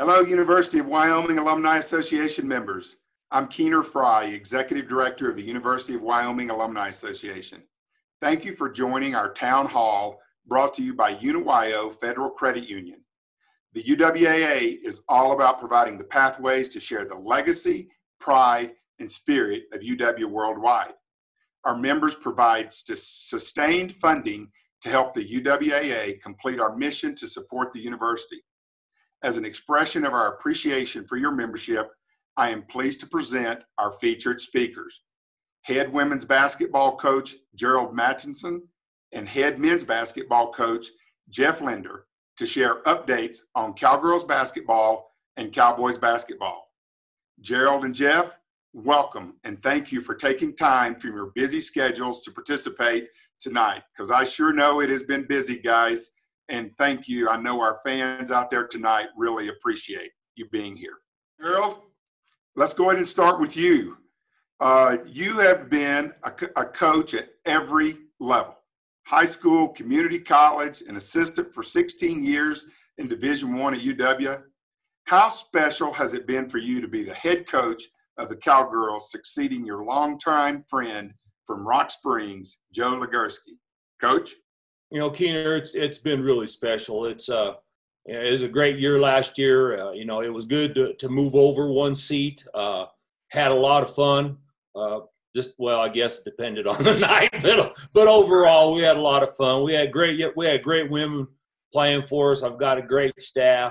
Hello, University of Wyoming Alumni Association members. I'm Keener Fry, Executive Director of the University of Wyoming Alumni Association. Thank you for joining our town hall brought to you by UWAA Federal Credit Union. The UWAA is all about providing the pathways to share the legacy, pride, and spirit of UW worldwide. Our members provide sustained funding to help the UWAA complete our mission to support the university. As an expression of our appreciation for your membership, I am pleased to present our featured speakers. Head women's basketball coach Gerald Mattinson and head men's basketball coach Jeff Linder to share updates on Cowgirls basketball and Cowboys basketball. Gerald and Jeff, welcome and thank you for taking time from your busy schedules to participate tonight, because I sure know it has been busy, guys. And thank you. I know our fans out there tonight really appreciate you being here. Gerald, let's go ahead and start with you. You have been a coach at every level, high school, community college, an assistant for 16 years in Division I at UW. How special has it been for you to be the head coach of the Cowgirls, succeeding your longtime friend from Rock Springs, Joe Legursky? Coach? You know, Keener, it's been really special. It was a great year last year. It was good to move over one seat. Had a lot of fun. I guess it depended on the night, but overall we had a lot of fun. We had great women playing for us. I've got a great staff.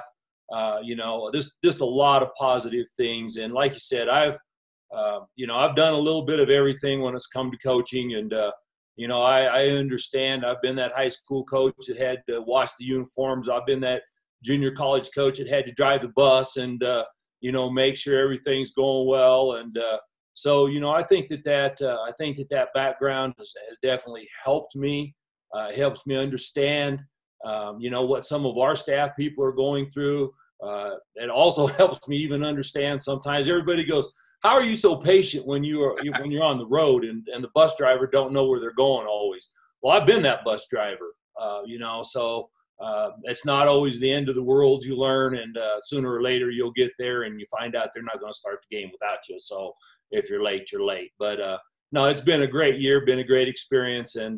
Just a lot of positive things. And like you said, I've done a little bit of everything when it's come to coaching. And I understand. I've been that high school coach that had to wash the uniforms. I've been that junior college coach that had to drive the bus and, make sure everything's going well. And so I think that background has definitely helped me. It helps me understand, what some of our staff people are going through. It also helps me even understand sometimes. Everybody goes, how are you so patient when you're on the road and the bus driver don't know where they're going always? Well, I've been that bus driver, so it's not always the end of the world. You learn, and sooner or later you'll get there and you find out they're not going to start the game without you. So if you're late, you're late. But no, it's been a great year, been a great experience, and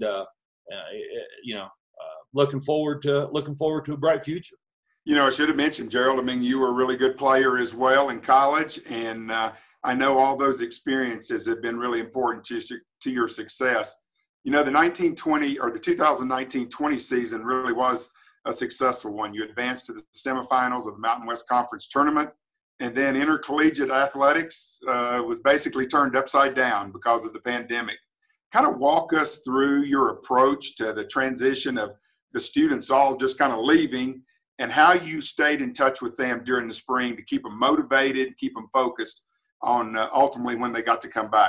looking forward to a bright future. I should have mentioned, Gerald, you were a really good player as well in college, and I know all those experiences have been really important to your success. The 1920 or the 2019-20 season really was a successful one. You advanced to the semifinals of the Mountain West Conference tournament, and then intercollegiate athletics was basically turned upside down because of the pandemic. Kind of walk us through your approach to the transition of the students all just kind of leaving, and how you stayed in touch with them during the spring to keep them motivated, keep them focused on ultimately when they got to come back.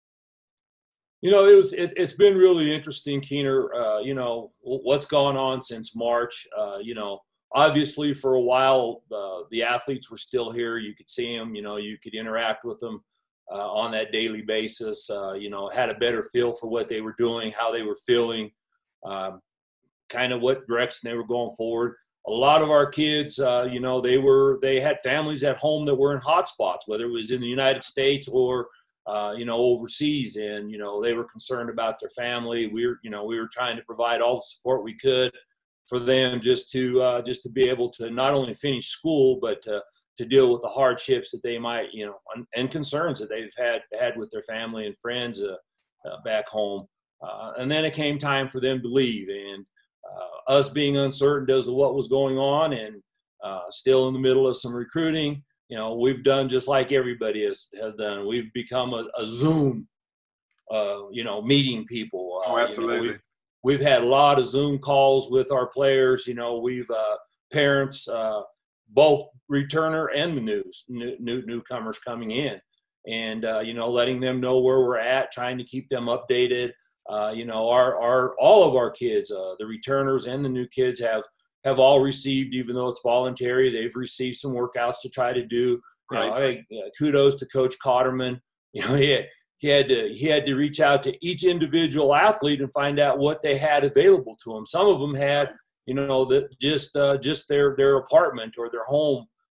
It's been really interesting, Keener. What's gone on since March. Obviously for a while the athletes were still here. You could see them. You could interact with them on that daily basis. Had a better feel for what they were doing, how they were feeling, kind of what direction they were going forward. A lot of our kids, they had families at home that were in hot spots, whether it was in the United States or, overseas. And, they were concerned about their family. We were trying to provide all the support we could for them just to be able to not only finish school, but to deal with the hardships that they might, and concerns that they've had with their family and friends back home. And then it came time for them to leave, and us being uncertain as to what was going on, and still in the middle of some recruiting, we've done just like everybody has done. We've become a Zoom, meeting people. Oh, absolutely. We've had a lot of Zoom calls with our players. We've parents, both returner and the newcomers coming in, and letting them know where we're at, trying to keep them updated. All of our kids, the returners and the new kids have all received, even though it's voluntary, they've received some workouts to try to do. Right. Kudos to Coach Cotterman. He had to reach out to each individual athlete and find out what they had available to them. Some of them had, that just their apartment or their home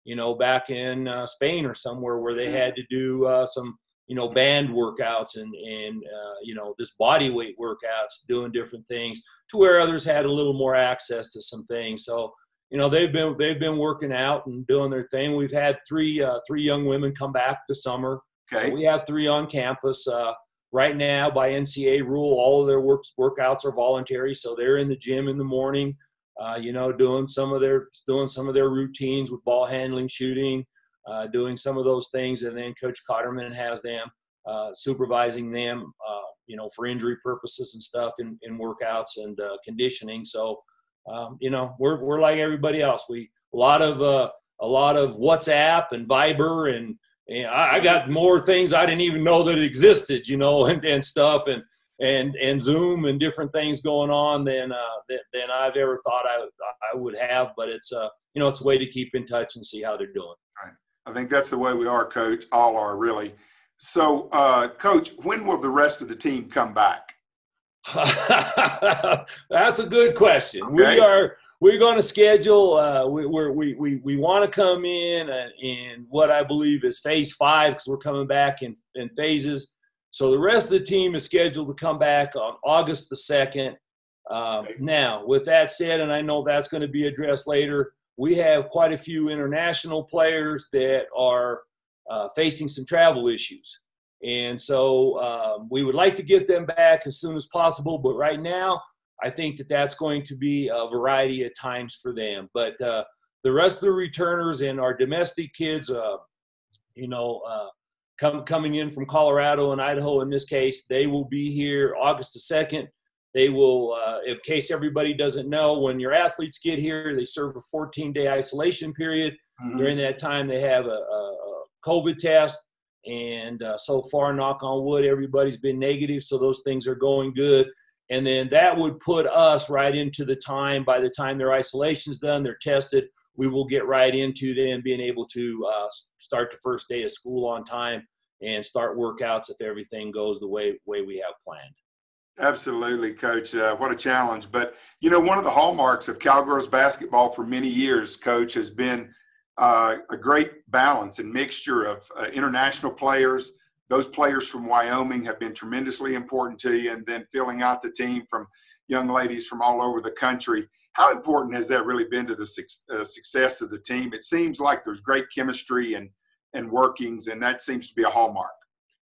back in Spain or somewhere where they had to do some, band workouts and this body weight workouts, doing different things, to where others had a little more access to some things. So, they've been working out and doing their thing. We've had three young women come back this summer. Okay. So we have 3 on campus. Right now, by NCAA rule, all of their workouts are voluntary. So they're in the gym in the morning, doing some of their routines with ball handling, shooting, doing some of those things. And then Coach Cotterman has them supervising them, for injury purposes and stuff in workouts and conditioning. So, we're like everybody else. A lot of WhatsApp and Viber and I got more things I didn't even know that existed, and stuff and Zoom and different things going on than I've ever thought I would have. But it's it's a way to keep in touch and see how they're doing. Right. I think that's the way we are, Coach. All are really. So, Coach, when will the rest of the team come back? That's a good question. Okay. We're going to schedule. We want to come in what I believe is phase 5, because we're coming back in phases. So the rest of the team is scheduled to come back on August the 2nd. Okay. Now, with that said, and I know that's going to be addressed later, we have quite a few international players that are facing some travel issues. And so we would like to get them back as soon as possible. But right now, I think that's going to be a variety of times for them. But the rest of the returners and our domestic kids, coming in from Colorado and Idaho in this case, they will be here August the 2nd. They will, in case everybody doesn't know, when your athletes get here, they serve a 14-day isolation period. Mm-hmm. During that time, they have a COVID test. And so far, knock on wood, everybody's been negative. So those things are going good. And then that would put us right into the time, by the time their isolation's done, they're tested, we will get right into them being able to start the first day of school on time and start workouts if everything goes the way we have planned. Absolutely, Coach. What a challenge. But, one of the hallmarks of Cowgirls basketball for many years, Coach, has been a great balance and mixture of international players. Those players from Wyoming have been tremendously important to you, and then filling out the team from young ladies from all over the country. How important has that really been to the success of the team? It seems like there's great chemistry and workings, and that seems to be a hallmark.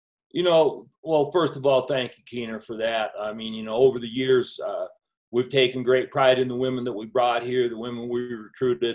Well, first of all, thank you, Keener, for that. I mean, over the years, we've taken great pride in the women that we brought here, the women we recruited.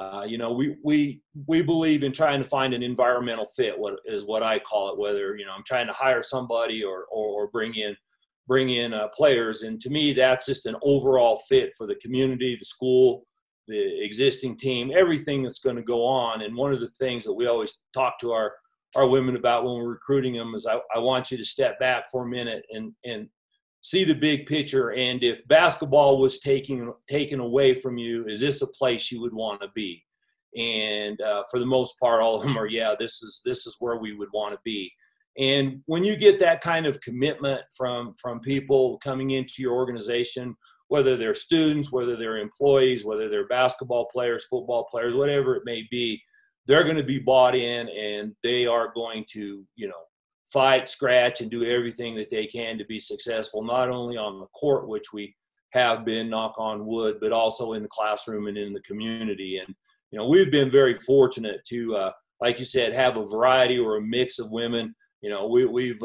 We believe in trying to find an environmental fit, what I call it, whether, I'm trying to hire somebody or bring in players. And to me, that's just an overall fit for the community, the school, the existing team, everything that's going to go on. And one of the things that we always talk to our women about when we're recruiting them is I want you to step back for a minute and see the big picture. And if basketball was taken away from you, is this a place you would want to be? And for the most part, all of them are, yeah, this is where we would want to be. And when you get that kind of commitment from people coming into your organization, whether they're students, whether they're employees, whether they're basketball players, football players, whatever it may be, they're going to be bought in, and they are going to, fight, scratch, and do everything that they can to be successful, not only on the court, which we have been, knock on wood, but also in the classroom and in the community. And, we've been very fortunate to, like you said, have a variety or a mix of women. We've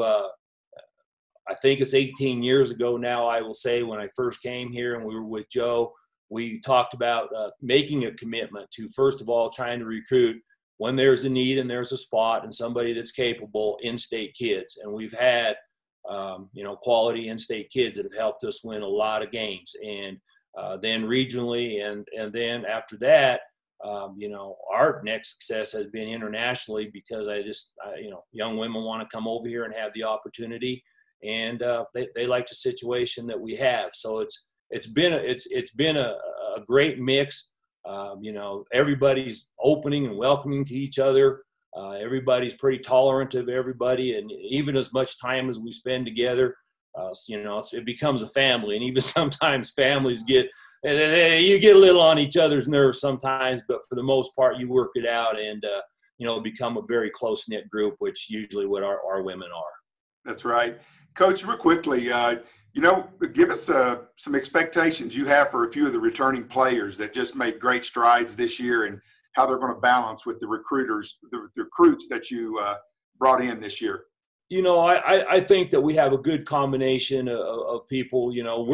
I think it's 18 years ago now, I will say, when I first came here and we were with Joe, we talked about making a commitment to, first of all, trying to recruit when there's a need and there's a spot and somebody that's capable, in-state kids. And we've had, quality in-state kids that have helped us win a lot of games. And then regionally, and then after that, our next success has been internationally, because young women want to come over here and have the opportunity, and they like the situation that we have. So it's been a great mix. Everybody's opening and welcoming to each other. Everybody's pretty tolerant of everybody, and even as much time as we spend together, It becomes a family, and even sometimes families you get a little on each other's nerves sometimes, but for the most part, you work it out and, become a very close-knit group, which usually what our women are. That's right. Coach, real quickly, give us some expectations you have for a few of the returning players that just made great strides this year and how they're going to balance with the recruits that you brought in this year. I think that we have a good combination of people.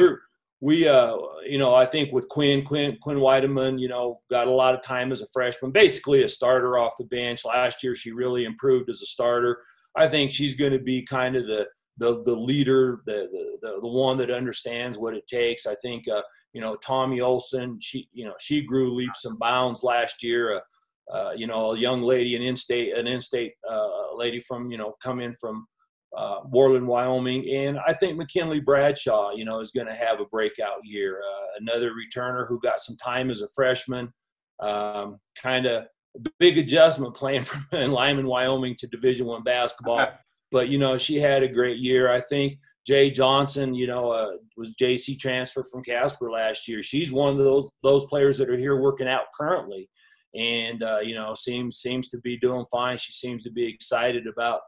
I think with Quinn Weideman, got a lot of time as a freshman, basically a starter off the bench. Last year, she really improved as a starter. I think she's going to be kind of the leader, the one that understands what it takes. I think, Tommy Olson, she grew leaps and bounds last year. A young lady, an in-state lady from, come in from Worland, Wyoming. And I think McKinley Bradshaw, is going to have a breakout year. Another returner who got some time as a freshman, kind of a big adjustment playing from in Lyman, Wyoming to Division I basketball. But, she had a great year. I think Jay Johnson, was JC transfer from Casper last year. She's one of those players that are here working out currently. And, seems to be doing fine. She seems to be excited about,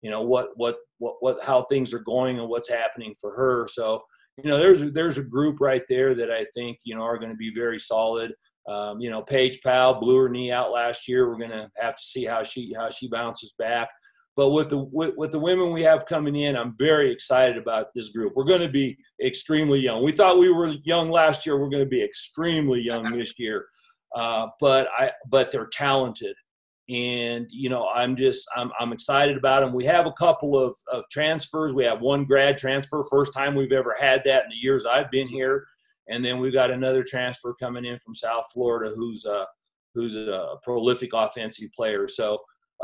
how things are going and what's happening for her. So, there's a group right there that I think, are going to be very solid. Paige Powell blew her knee out last year. We're going to have to see how she bounces back. But with the women we have coming in, I'm very excited about this group. We're going to be extremely young. We thought we were young last year. We're going to be extremely young this year. But they're talented, and I'm excited about them. We have a couple of transfers. We have one grad transfer, first time we've ever had that in the years I've been here, and then we've got another transfer coming in from South Florida who's a prolific offensive player. So.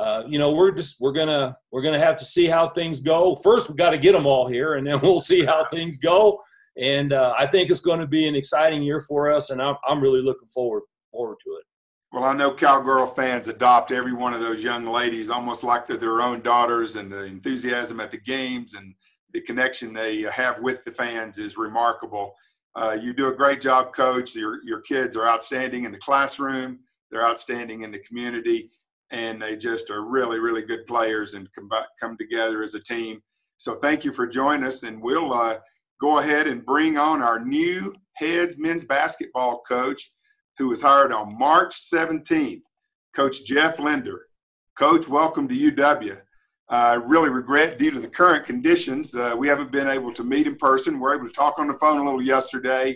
We're gonna have to see how things go. First, we got to get them all here, and then we'll see how things go. And I think it's going to be an exciting year for us, and I'm really looking forward to it. Well, I know Cowgirl fans adopt every one of those young ladies almost like they're their own daughters, and the enthusiasm at the games and the connection they have with the fans is remarkable. You do a great job, Coach. Your kids are outstanding in the classroom. They're outstanding in the community. And they just are really, really good players and come together as a team. So thank you for joining us. And we'll go ahead and bring on our new head men's basketball coach, who was hired on March 17th, Coach Jeff Linder. Coach, welcome to UW. I really regret, due to the current conditions, we haven't been able to meet in person. We're able to talk on the phone a little yesterday.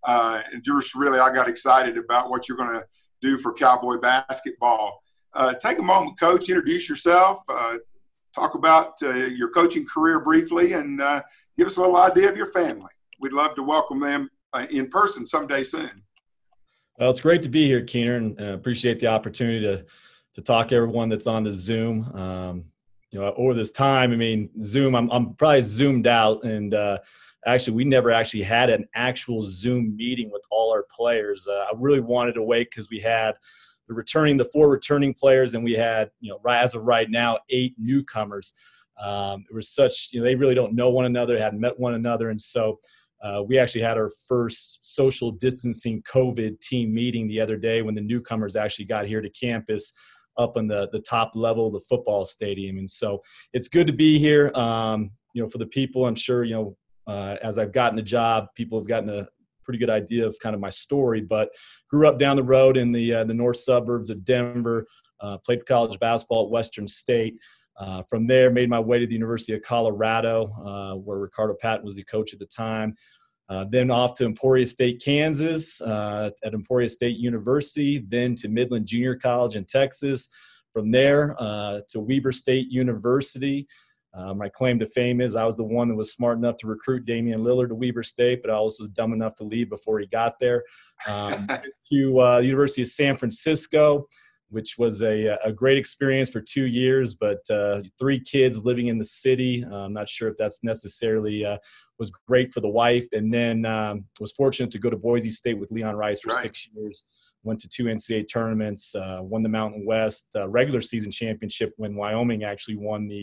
And just really, I got excited about what you're going to do for Cowboy basketball. Take a moment, Coach, introduce yourself, talk about your coaching career briefly, and give us a little idea of your family. We'd love to welcome them in person someday soon. Well, it's great to be here, Keener, and appreciate the opportunity to talk to everyone that's on the Zoom. Over this time, Zoom, I'm probably zoomed out, and actually, we never actually had an actual Zoom meeting with all our players. I really wanted to wait because we had the 4 returning players, and we had, as of right now, 8 newcomers. It was such, they really don't know one another, hadn't met one another. And so we actually had our first social distancing COVID team meeting the other day when the newcomers actually got here to campus up on the top level of the football stadium. And so it's good to be here. For the people, I'm sure, as I've gotten the job, people have gotten a pretty good idea of kind of my story, but grew up down the road in the north suburbs of Denver, played college basketball at Western State. From there, made my way to the University of Colorado, where Ricardo Patton was the coach at the time. Then off to Emporia State, Kansas, at Emporia State University, then to Midland Junior College in Texas. From there to Weber State University. My claim to fame is I was the one that was smart enough to recruit Damian Lillard to Weber State, but I also was dumb enough to leave before he got there. To University of San Francisco, which was a great experience for 2 years, but 3 kids living in the city. I'm not sure if that's necessarily was great for the wife. And then was fortunate to go to Boise State with Leon Rice for 6 years. Went to 2 NCAA tournaments, won the Mountain West regular season championship when Wyoming actually won the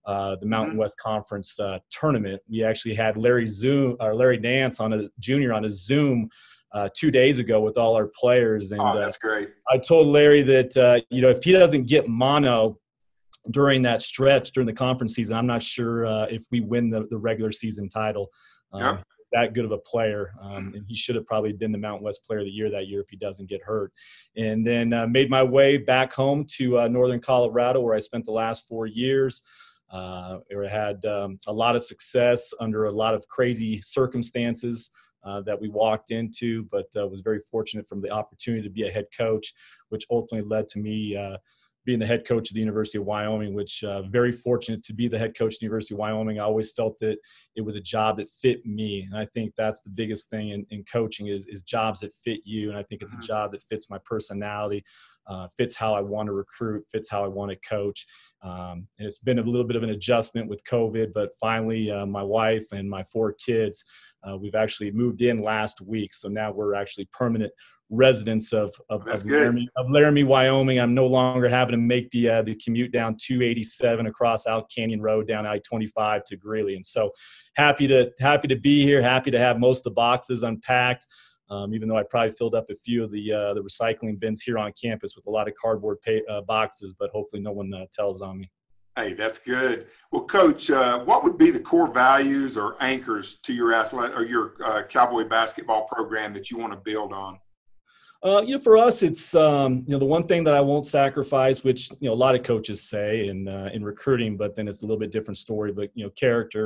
the Mountain West Conference tournament. We actually had Larry Nance Jr. on a Zoom 2 days ago with all our players. And oh, that's great. I told Larry that, if he doesn't get mono during that stretch during the conference season, I'm not sure if we win the regular season title. Yep. That good of a player, and he should have probably been the Mountain West Player of the Year that year if he doesn't get hurt. And then made my way back home to northern Colorado, where I spent the last 4 years. Where I had a lot of success under a lot of crazy circumstances that we walked into, but was very fortunate from the opportunity to be a head coach, which ultimately led to me being the head coach of the University of Wyoming, which very fortunate to be the head coach of the University of Wyoming. I always felt that it was a job that fit me. And I think that's the biggest thing in coaching is jobs that fit you. And I think it's a job that fits my personality, fits how I want to recruit, fits how I want to coach. And it's been a little bit of an adjustment with COVID, but finally my wife and my 4 kids, we've actually moved in last week. So now we're actually permanent residents of Laramie, Wyoming. I'm no longer having to make the commute down 287 across Out Canyon Road down I-25 to Greeley. And so happy to be here, happy to have most of the boxes unpacked. Even though I probably filled up a few of the recycling bins here on campus with a lot of cardboard boxes, but hopefully no one tells on me. Hey, that's good. Well, Coach, what would be the core values or anchors to your your Cowboy basketball program that you want to build on? For us, it's the one thing that I won't sacrifice, which a lot of coaches say in recruiting, but then it's a little bit different story. But character.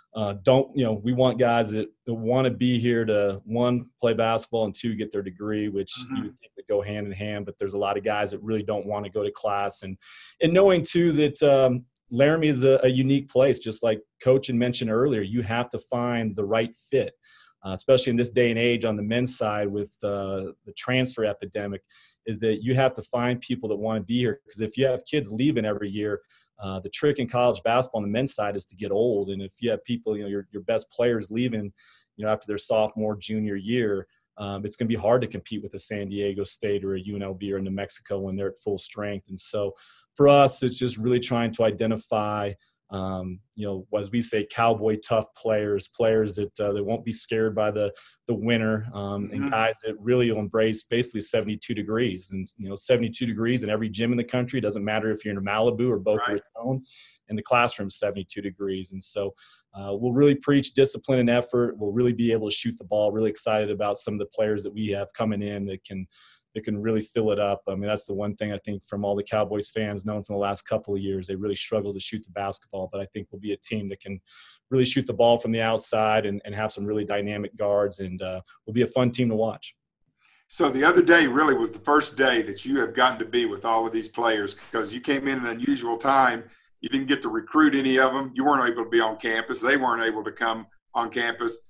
We want guys that want to be here to, 1, play basketball, and 2, get their degree, which you would think that go hand in hand. But there's a lot of guys that really don't want to go to class, and knowing too that Laramie is a unique place, just like Coach had mentioned earlier. You have to find the right fit. Especially in this day and age on the men's side with the transfer epidemic, is that you have to find people that want to be here. Because if you have kids leaving every year, the trick in college basketball on the men's side is to get old. And if you have people, your best players leaving, after their sophomore, junior year, it's going to be hard to compete with a San Diego State or a UNLV or New Mexico when they're at full strength. And so for us, it's just really trying to identify as we say, Cowboy tough players that won't be scared by the winter, and guys that really will embrace basically 72 degrees. And 72 degrees in every gym in the country. It doesn't matter if you're in Malibu or Boca Raton, and the classroom's 72 degrees. And so we'll really preach discipline and effort. We'll really be able to shoot the ball. Really excited about some of the players that we have coming in that can really fill it up. I mean, that's the one thing I think from all the Cowboys fans known from the last couple of years. They really struggle to shoot the basketball, but I think we'll be a team that can really shoot the ball from the outside and have some really dynamic guards, and we'll be a fun team to watch. So the other day really was the first day that you have gotten to be with all of these players, because you came in an unusual time. You didn't get to recruit any of them. You weren't able to be on campus. They weren't able to come on campus.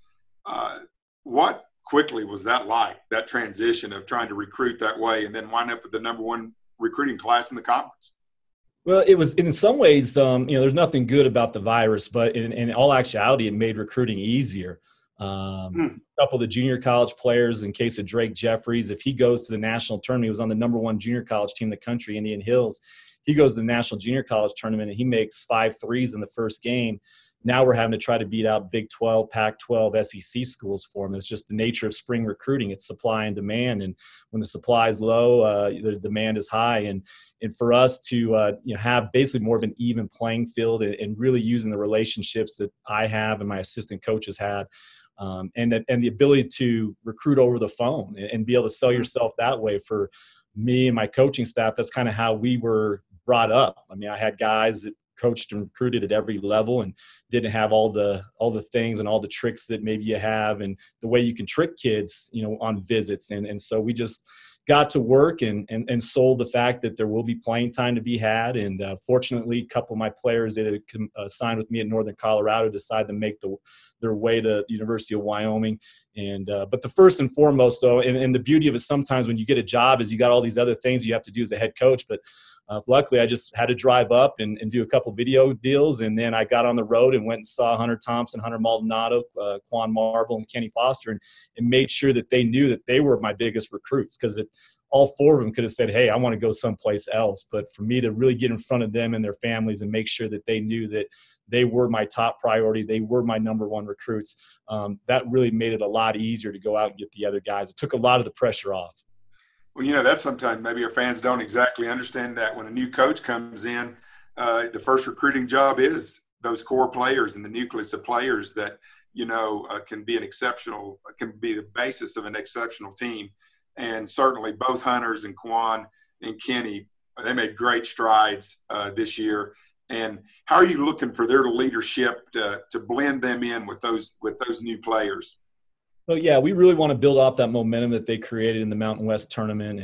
What quickly was that like, that transition of trying to recruit that way and then wind up with the #1 recruiting class in the conference? Well, it was in some ways, there's nothing good about the virus, but in all actuality, it made recruiting easier. A couple of the junior college players, in case of Drake Jeffries, if he goes to the national tournament, he was on the #1 junior college team in the country, Indian Hills. He goes to the national junior college tournament and he makes 5 threes in the first game. Now we're having to try to beat out Big 12, Pac-12, SEC schools for them. It's just the nature of spring recruiting. It's supply and demand. And when the supply is low, the demand is high. And for us to have basically more of an even playing field and really using the relationships that I have and my assistant coaches had, and the ability to recruit over the phone and be able to sell yourself that way, for me and my coaching staff, that's kind of how we were brought up. I mean, I had guys that coached and recruited at every level and didn't have all the things and all the tricks that maybe you have and the way you can trick kids, on visits. And so we just got to work and sold the fact that there will be playing time to be had. And fortunately, a couple of my players that had signed with me at Northern Colorado decided to make their way to the University of Wyoming. And but the first and foremost, though, and the beauty of it sometimes when you get a job is you got all these other things you have to do as a head coach. But luckily, I just had to drive up and do a couple video deals. And then I got on the road and went and saw Hunter Thompson, Hunter Maldonado, Quan Marble, and Kenny Foster, and made sure that they knew that they were my biggest recruits. Because all four of them could have said, hey, I want to go someplace else. But for me to really get in front of them and their families and make sure that they knew that they were my top priority, they were my number one recruits, that really made it a lot easier to go out and get the other guys. It took a lot of the pressure off. Well, you know, that's sometimes maybe our fans don't exactly understand that when a new coach comes in, the first recruiting job is those core players and the nucleus of players that, you know, can be the basis of an exceptional team. And certainly both Hunters and Quan and Kenny, they made great strides this year. And how are you looking for their leadership to blend them in with those new players? So yeah, we really want to build off that momentum that they created in the Mountain West tournament,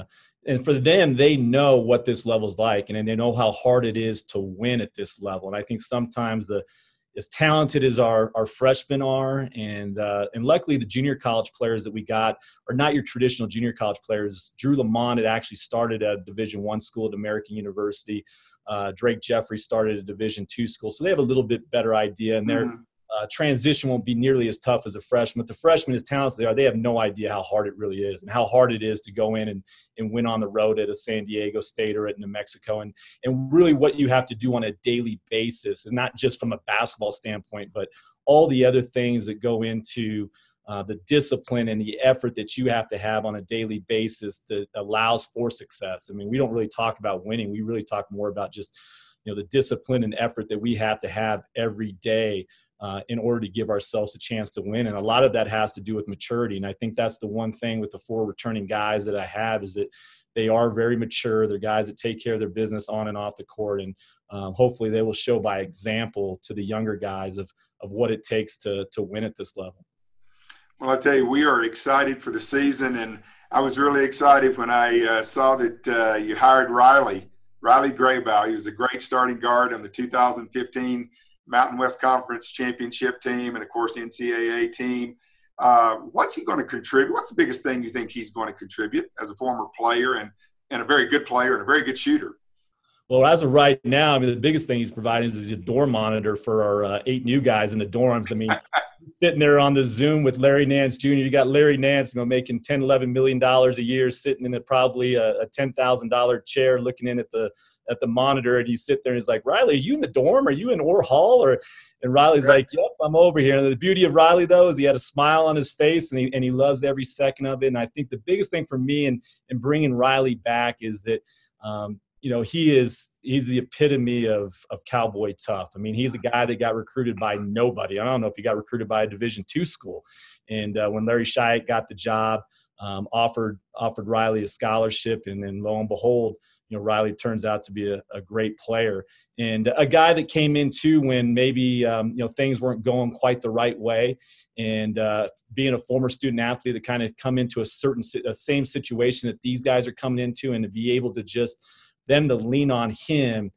and for them, they know what this level's like, and they know how hard it is to win at this level. And I think sometimes as talented as our freshmen are, and luckily the junior college players that we got are not your traditional junior college players. Drew Lamont had actually started at a Division I school at American University. Drake Jeffrey started at a Division II school, so they have a little bit better idea, and their transition won't be nearly as tough as a freshman. But the freshmen, as talented as they are, they have no idea how hard it really is and how hard it is to go in and win on the road at a San Diego State or at New Mexico. And really what you have to do on a daily basis, and not just from a basketball standpoint, but all the other things that go into the discipline and the effort that you have to have on a daily basis that allows for success. I mean, we don't really talk about winning. We really talk more about just, you know, the discipline and effort that we have to have every day in order to give ourselves a chance to win. And a lot of that has to do with maturity. And I think that's the one thing with the four returning guys that I have is that they are very mature. They're guys that take care of their business on and off the court. And hopefully they will show by example to the younger guys of what it takes to win at this level. Well, I tell you, we are excited for the season. And I was really excited when I saw that you hired Riley Graybow. He was a great starting guard on the 2015 Mountain West Conference championship team and, of course, NCAA team. What's he going to contribute? What's the biggest thing you think he's going to contribute as a former player and a very good player and a very good shooter? Well, as of right now, I mean, the biggest thing he's providing is a dorm monitor for our 8 new guys in the dorms. I mean, sitting there on the Zoom with Larry Nance Jr., you got Larry Nance, you know, making $10, $11 million a year, sitting in probably a $10,000 chair looking in at the monitor, and you sit there and he's like, Riley, are you in the dorm? Are you in Orr Hall? And Riley's like, yep, I'm over here. And the beauty of Riley, though, is he had a smile on his face, and he loves every second of it. And I think the biggest thing for me in bringing Riley back is that, you know, he's the epitome of cowboy tough. I mean, he's a guy that got recruited by nobody. I don't know if he got recruited by a Division II school. And when Larry Shyatt got the job, offered Riley a scholarship, and then lo and behold, you know, Riley turns out to be a great player and a guy that came in too when maybe, you know, things weren't going quite the right way. And being a former student athlete to kind of come into a same situation that these guys are coming into, and to be able to just them to lean on him.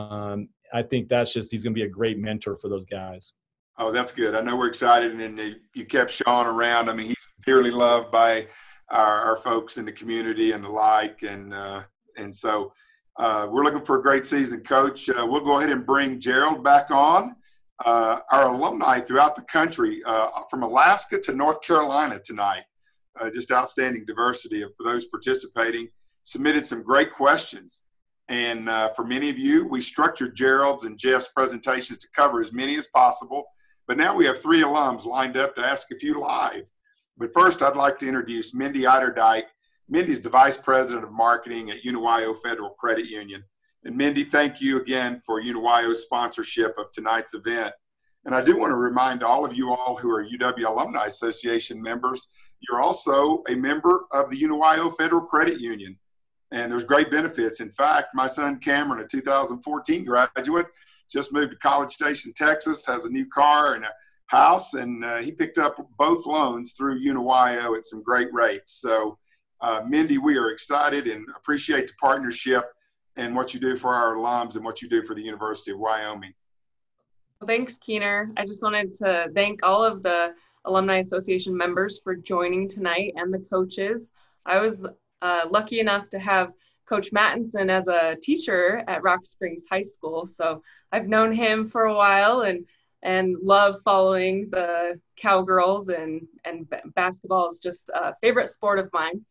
I think that's just, he's going to be a great mentor for those guys. Oh, that's good. I know we're excited. And you kept Sean around. I mean, he's dearly loved by our folks in the community and the like. And so we're looking for a great season, Coach. We'll go ahead and bring Gerald back on. Our alumni throughout the country, from Alaska to North Carolina tonight, just outstanding diversity for those participating, submitted some great questions. And for many of you, we structured Gerald's and Jeff's presentations to cover as many as possible. But now we have 3 alums lined up to ask a few live. But first, I'd like to introduce Mindy Eiderdike. Mindy's the Vice President of Marketing at UWAA Federal Credit Union. And Mindy, thank you again for UWAA's sponsorship of tonight's event. And I do want to remind all of you all who are UW Alumni Association members, you're also a member of the UWAA Federal Credit Union. And there's great benefits. In fact, my son Cameron, a 2014 graduate, just moved to College Station, Texas, has a new car and a house, and he picked up both loans through UWAA at some great rates. So, Mindy, we are excited and appreciate the partnership and what you do for our alums and what you do for the University of Wyoming. Well, thanks, Keener. I just wanted to thank all of the Alumni Association members for joining tonight and the coaches. I was lucky enough to have Coach Mattinson as a teacher at Rock Springs High School. So I've known him for a while and love following the Cowgirls, and basketball is just a favorite sport of mine.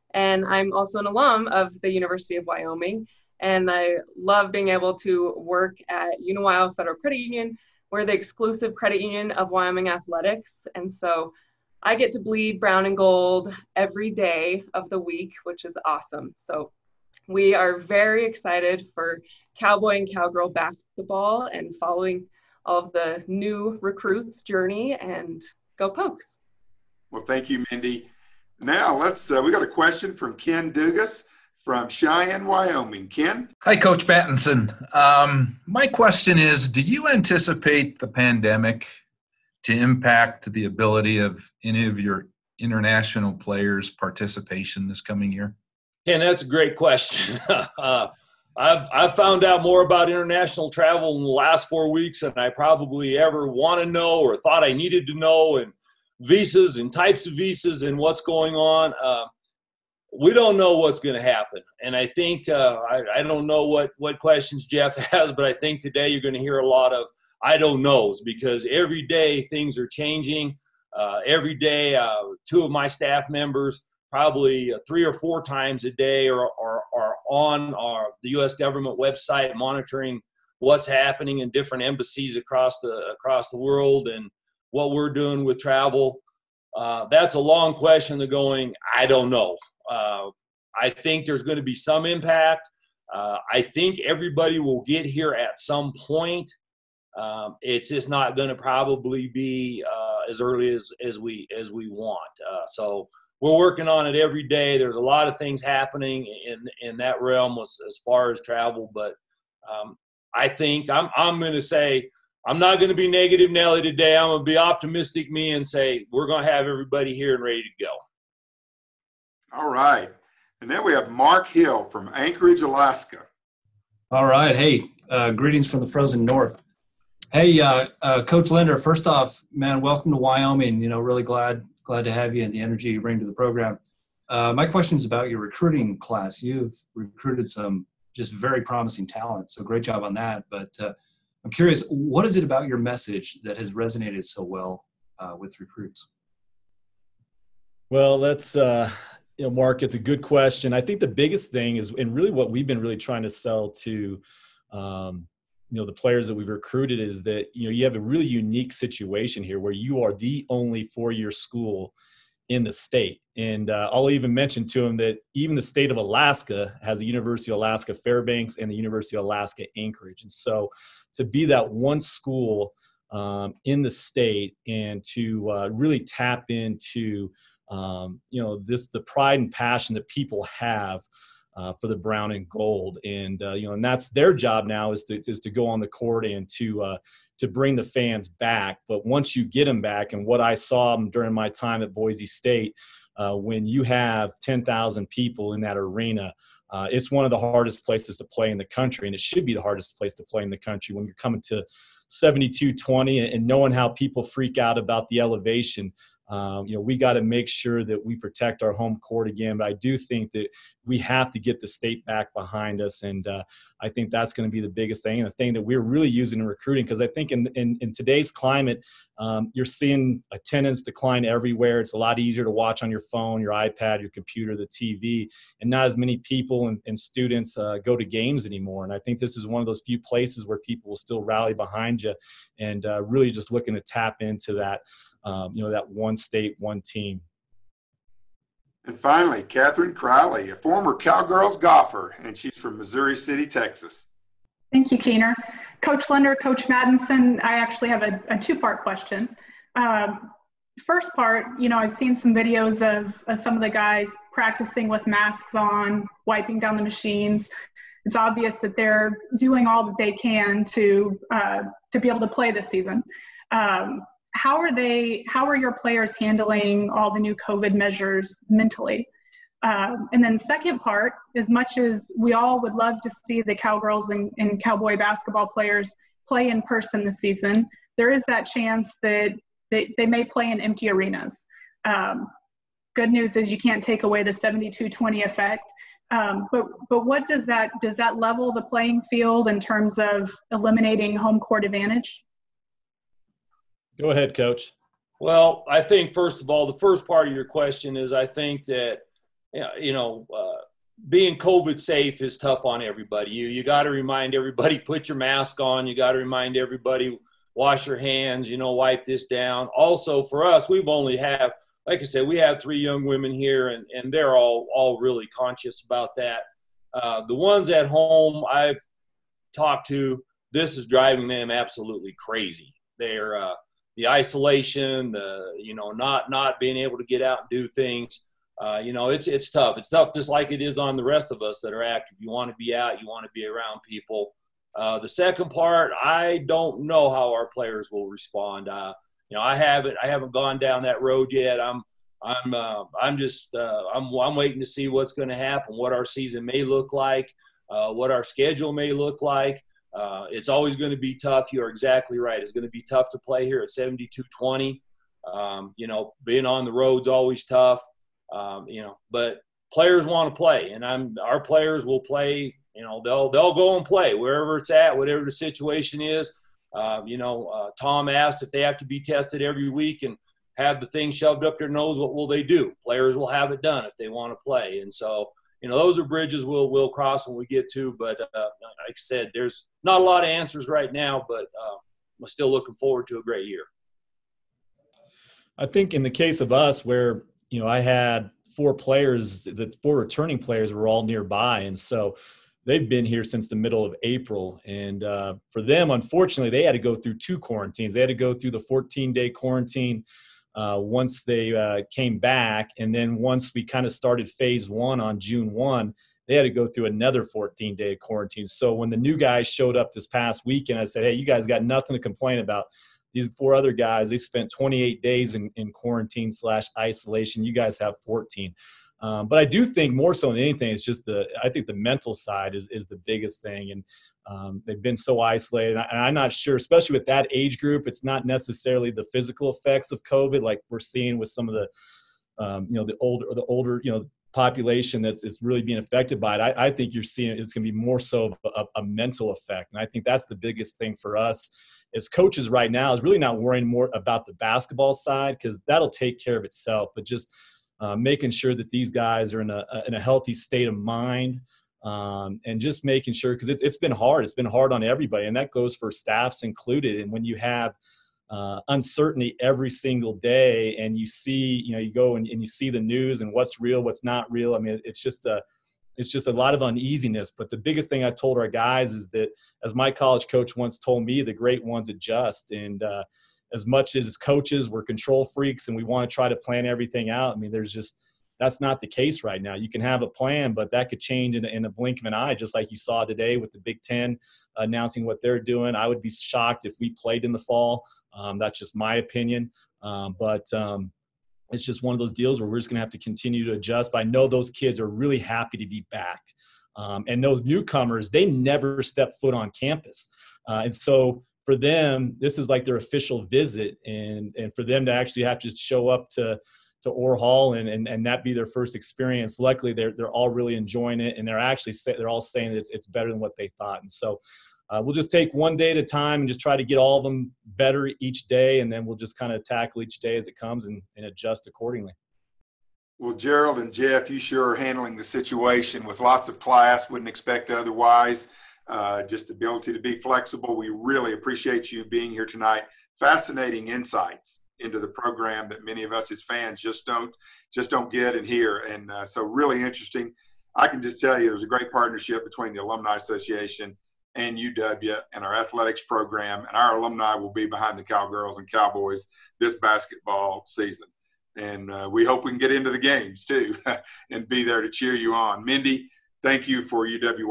and I'm also an alum of the University of Wyoming. And I love being able to work at UWAA Federal Credit Union. We're the exclusive credit union of Wyoming athletics. And so I get to bleed brown and gold every day of the week, which is awesome. So we are very excited for Cowboy and Cowgirl basketball and following all of the new recruits' journey, and go Pokes. Well, thank you, Mindy. Now we got a question from Ken Dugas from Cheyenne, Wyoming. Ken? Hi, Coach Battinson. My question is, do you anticipate the pandemic to impact the ability of any of your international players' participation this coming year? Ken, that's a great question. I've found out more about international travel in the last 4 weeks than I probably ever want to know or thought I needed to know, and visas and types of visas and what's going on. We don't know what's going to happen. And I think, I don't know what questions Jeff has, but I think today you're going to hear a lot of I don't knows, because every day things are changing. Every day, 2 of my staff members, probably 3 or 4 times a day, are on the U.S. government website monitoring what's happening in different embassies across the world and what we're doing with travel. That's a long question to going, I don't know. I think there's going to be some impact. I think everybody will get here at some point. It's just not going to probably be as early as we want. So we're working on it every day. There's a lot of things happening in that realm as far as travel, but I think I'm going to say I'm not going to be negative Nelly today. I'm going to be optimistic me and say we're going to have everybody here and ready to go. All right. And then we have Mark Hill from Anchorage, Alaska. All right. Hey, greetings from the frozen north. Hey, Coach Linder, first off, man, welcome to Wyoming. Really glad to have you and the energy you bring to the program. My question is about your recruiting class. You've recruited some just very promising talent, so great job on that. But I'm curious, what is it about your message that has resonated so well with recruits? Well, that's Mark, it's a good question. I think the biggest thing is, and really what we've been really trying to sell to, the players that we've recruited, is that, you have a really unique situation here where you are the only 4-year school in the state. And I'll even mention to them that even the state of Alaska has the University of Alaska Fairbanks and the University of Alaska Anchorage. And so to be that one school in the state and to really tap into the pride and passion that people have for the brown and gold, and and that's their job now is to go on the court and to bring the fans back. But once you get them back, and what I saw during my time at Boise State, when you have 10,000 people in that arena, it's one of the hardest places to play in the country, and it should be the hardest place to play in the country when you're coming to 72-20 and knowing how people freak out about the elevation. We got to make sure that we protect our home court again. But I do think that we have to get the state back behind us. And I think that's going to be the biggest thing, and the thing that we're really using in recruiting. Because I think in today's climate, you're seeing attendance decline everywhere. It's a lot easier to watch on your phone, your iPad, your computer, the TV, and not as many people and students go to games anymore. And I think this is one of those few places where people will still rally behind you, and really just looking to tap into that. That one state, one team. And finally, Catherine Crowley, a former Cowgirls golfer, and she's from Missouri City, Texas. Thank you, Keener. Coach Linder, Coach Madison, I actually have a two-part question. First part, I've seen some videos of some of the guys practicing with masks on, wiping down the machines. It's obvious that they're doing all that they can to be able to play this season. How are your players handling all the new COVID measures mentally? And then second part, as much as we all would love to see the Cowgirls and Cowboy basketball players play in person this season, there is that chance that they may play in empty arenas. Good news is you can't take away the 72-20 effect. But what does that level the playing field in terms of eliminating home court advantage? Go ahead, Coach. Well, I think, first of all, the first part of your question is I think that being COVID safe is tough on everybody. You got to remind everybody, put your mask on. You got to remind everybody, wash your hands, wipe this down. Also for us, we've only have, like I said, we have 3 young women here, and they're all really conscious about that. The ones at home I've talked to, this is driving them absolutely crazy. They're the isolation, not being able to get out and do things. It's tough. It's tough just like it is on the rest of us that are active. You want to be out. You want to be around people. The second part, I don't know how our players will respond. I haven't gone down that road yet. I'm waiting to see what's going to happen, what our season may look like, what our schedule may look like. It's always going to be tough. You're exactly right. It's going to be tough to play here at 72-20. Being on the road's always tough. But players want to play, and our players will play. They'll go and play wherever it's at, whatever the situation is. Tom asked if they have to be tested every week and have the thing shoved up their nose. What will they do? Players will have it done if they want to play, and so those are bridges we'll cross when we get to. But like I said, there's not a lot of answers right now, but I'm still looking forward to a great year. I think in the case of us, where I had 4 players, the 4 returning players were all nearby. And so they've been here since the middle of April. And for them, unfortunately, they had to go through 2 quarantines. They had to go through the 14-day quarantine once they came back. And then once we kind of started phase 1 on June 1, they had to go through another 14-day quarantine. So when the new guys showed up this past weekend, I said, hey, you guys got nothing to complain about. These 4 other guys, they spent 28 days in quarantine/isolation. You guys have 14. But I do think more so than anything, it's just I think the mental side is the biggest thing. And they've been so isolated. And I'm not sure, especially with that age group, it's not necessarily the physical effects of COVID like we're seeing with some of the, the older, population it's really being affected by it. I think you're seeing it's going to be more so of a mental effect. And I think that's the biggest thing for us as coaches right now, is really not worrying more about the basketball side, because that'll take care of itself, but just making sure that these guys are in a healthy state of mind, and just making sure, because it's been hard. It's been hard on everybody, and that goes for staffs included. And when you have uncertainty every single day, and you see, you go and you see the news and what's real, what's not real. I mean, it's just a lot of uneasiness. But the biggest thing I told our guys is that, as my college coach once told me, the great ones adjust. And as much as coaches, we're control freaks and we want to try to plan everything out. I mean, that's not the case right now. You can have a plan, but that could change in a blink of an eye, just like you saw today with the Big Ten announcing what they're doing. I would be shocked if we played in the fall. That's just my opinion. But it's just one of those deals where we're just going to have to continue to adjust. But I know those kids are really happy to be back. And those newcomers, they never step foot on campus. And so for them, this is like their official visit. And for them to actually have to just show up to Orr Hall and that be their first experience. Luckily, they're all really enjoying it. And they're all saying that it's better than what they thought. And so we'll just take one day at a time and just try to get all of them better each day. And then we'll just kind of tackle each day as it comes and adjust accordingly. Well, Gerald and Jeff, you sure are handling the situation with lots of class. Wouldn't expect otherwise. Just the ability to be flexible. We really appreciate you being here tonight. Fascinating insights into the program that many of us as fans just don't get and hear. And so really interesting. I can just tell you there's a great partnership between the Alumni Association and UW and our athletics program, and our alumni will be behind the Cowgirls and Cowboys this basketball season. And we hope we can get into the games too and be there to cheer you on. Mindy, thank you for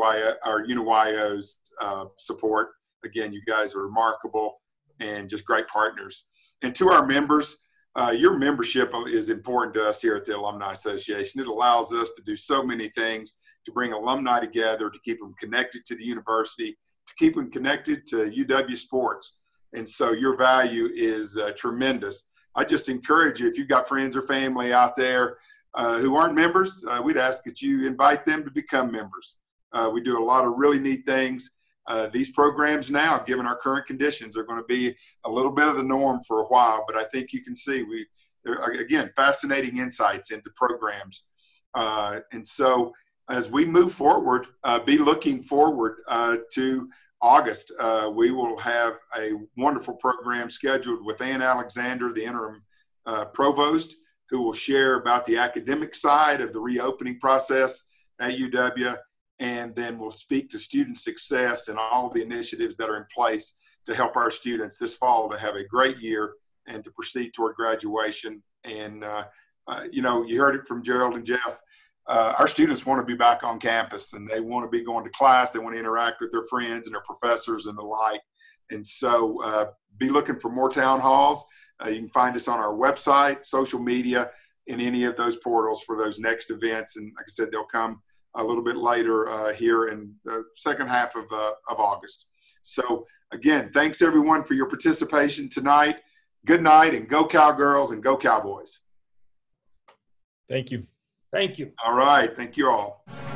UWAA's support. Again, you guys are remarkable and just great partners. And to our members, your membership is important to us here at the Alumni Association. It allows us to do so many things, to bring alumni together, to keep them connected to the university, to keep them connected to UW sports. And so your value is tremendous. I just encourage you, if you've got friends or family out there who aren't members, we'd ask that you invite them to become members. We do a lot of really neat things. These programs now, given our current conditions, are going to be a little bit of the norm for a while, but I think you can see again, fascinating insights into programs And so as we move forward, be looking forward to August. We will have a wonderful program scheduled with Ann Alexander, the interim provost, who will share about the academic side of the reopening process at UW, and then we'll speak to student success and all the initiatives that are in place to help our students this fall to have a great year and to proceed toward graduation. And, you know, you heard it from Gerald and Jeff. Our students want to be back on campus, and they want to be going to class. They want to interact with their friends and their professors and the like. And so be looking for more town halls. You can find us on our website, social media, in any of those portals for those next events. And like I said, they'll come a little bit later here in the second half of August. So again, thanks everyone for your participation tonight. Good night, and go Cowgirls and go Cowboys. Thank you. Thank you. All right. Thank you all.